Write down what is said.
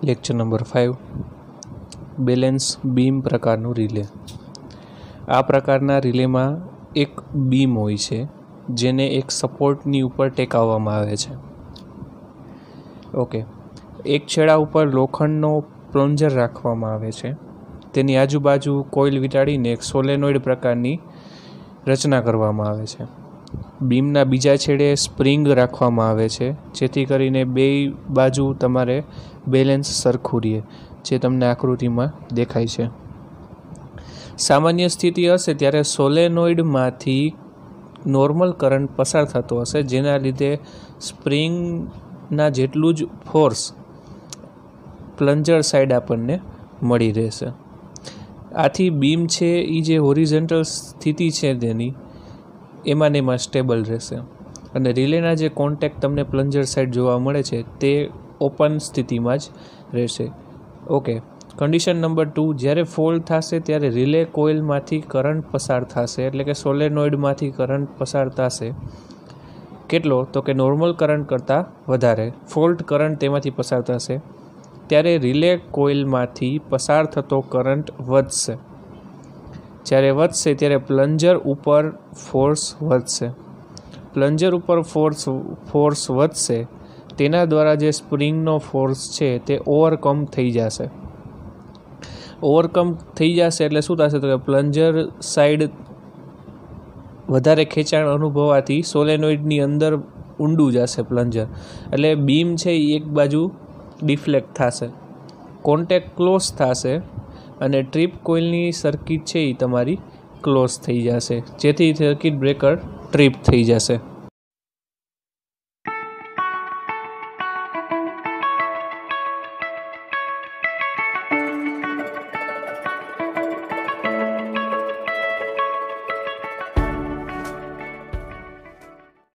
Lecture number 5 balance beam પ્રકારનું relay. આ પ્રકારના રિલેમાં એક બીમ હોય છે જેને એક સપોર્ટની ઉપર ટેકાવવામાં આવે છે. ઓકે, એક છેડા ઉપર લોખંડનો પ્લોન્જર રાખવામાં આવે છે. તેની આજુબાજુ કોઇલ વીંટાળીને એક સોલેનોઇડ પ્રકારની રચના કરવામાં આવે છે. બીમના બીજા છેડે સ્પ્રિંગ રાખવામાં આવે છે જેથી કરીને બે બાજુ તમારે બેલેન્સ સરખું રહે, જે તમને આકૃતિમાં દેખાય છે. સામાન્ય સ્થિતિ હશે ત્યારે સોલેનોઇડમાંથી નોર્મલ કરંટ પસાર થતો હશે, જેના લીધે સ્પ્રિંગના જેટલું જ ફોર્સ પ્લન્જર સાઈડ આપણને મળી રહેશે. આથી બીમ છે એ જે હોરિઝોન્ટલ સ્થિતિ છે તેની એમાં ને એમાં સ્ટેબલ રહેશે અને રિલેના જે કોન્ટેક્ટ તમને પ્લન્જર સાઈડ જોવા મળે છે તે ઓપન સ્થિતિમાં જ રહેશે. ઓકે, કન્ડિશન નંબર 2, જ્યારે ફોલ્ડ થશે ત્યારે રિલે કોઇલમાંથી કરંટ પસાર થશે, એટલે કે સોલેનોઇડમાંથી કરંટ પસાર થશે. કેટલો? તો કે નોર્મલ કરંટ કરતાં વધારે ફોલ્ટ કરંટ તેમાંથી પસાર થશે. ત્યારે રિલે કોઇલમાંથી પસાર થતો કરંટ વધશે. જ્યારે વધશે ત્યારે પ્લન્જર ઉપર ફોર્સ વધશે. પ્લન્જર ઉપર ફોર્સ વધશે તેના દ્વારા જે સ્પ્રિંગનો ફોર્સ છે તે ઓવરકમ થઈ જશે. ઓવરકમ થઈ જશે એટલે શું થશે? તો કે પ્લન્જર સાઈડ વધારે ખેંચાણ અનુભવાથી સોલેનોઇડની અંદર ઊંડું જશે પ્લન્જર, એટલે બીમ છે એ એક બાજુ ડિફ્લેક્ટ થશે, કોન્ટેક્ટ ક્લોઝ થશે અને ટ્રીપ કોઇલની સર્કિટ છે એ તમારી ક્લોઝ થઈ જશે, જેથી સર્કિટ બ્રેકર ટ્રીપ થઈ જશે.